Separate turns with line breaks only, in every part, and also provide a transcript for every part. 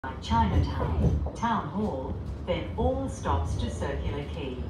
Chinatown, Town Hall, then all stops to Circular Quay.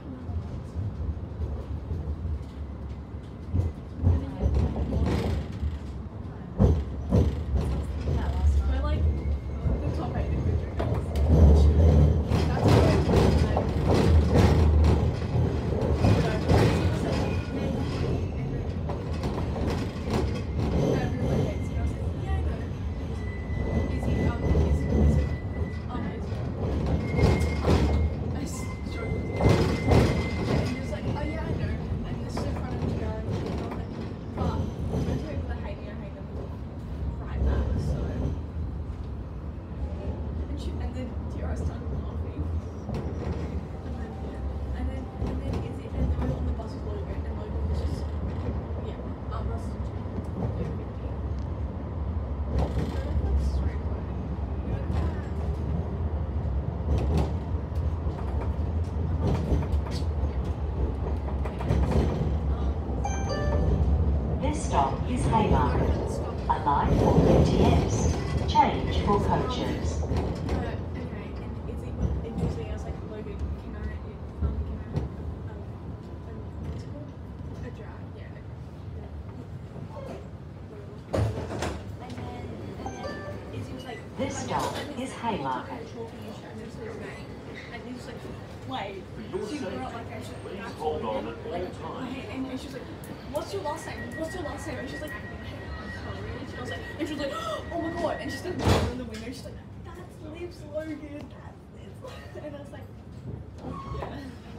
This stop is Haymarket. Alight for UTS. Change for coaches. This stop is Haymarket.
And he was like, wait, she grew up like I should
Please hold on at all times.
and she's like, what's your last name? What's your last name? And she's like, and she was like, oh my god, and she's like in the window, she's like, that's Liv Logan, that's Liv. And I was like, yeah.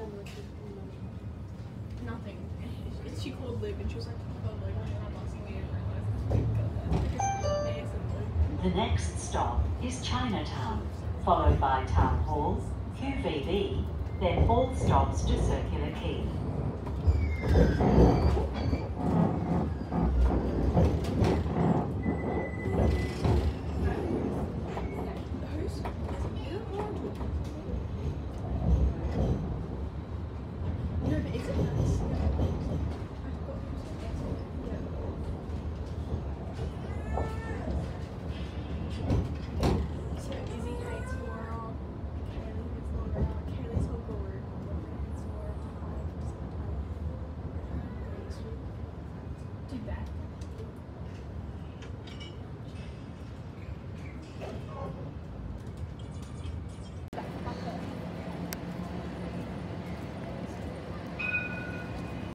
Nothing. She called Liv and she was like, oh my god, I'm asking me and I
The next stop is Chinatown, followed by Town Hall, QVB, then all stops to Circular Quay.
Do that.